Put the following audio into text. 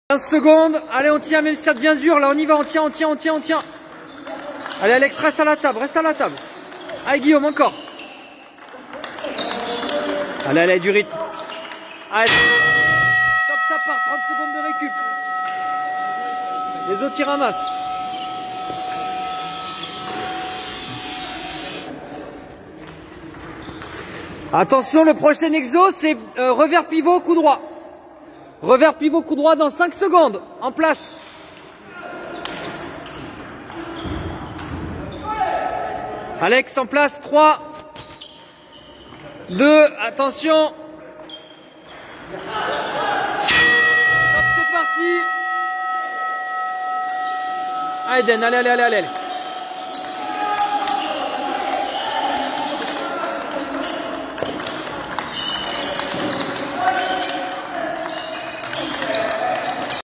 15 secondes, allez on tient même si ça devient dur, là on y va, on tient. Allez Alex, reste à la table. Allez Guillaume, encore. Allez, du rythme. Allez, top, ça part, 30 secondes de récup. Les autres ils ramassent. Attention, le prochain exo c'est revers pivot, coup droit. Revers pivot, coup droit dans 5 secondes. En place. Alex en place. 3, 2, attention. Hop, c'est parti. Allez Den, allez.